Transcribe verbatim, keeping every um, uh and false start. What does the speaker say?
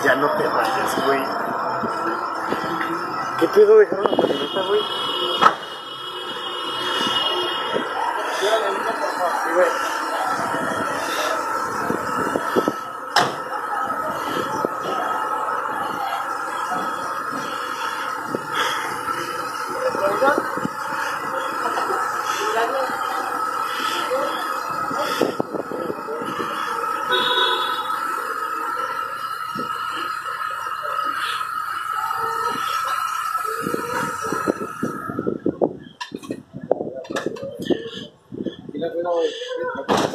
Ya no te vayas, güey. ¿Qué pedo? ¿Dejaron la camioneta, güey? Sí, güey. Mira, cuidado, güey.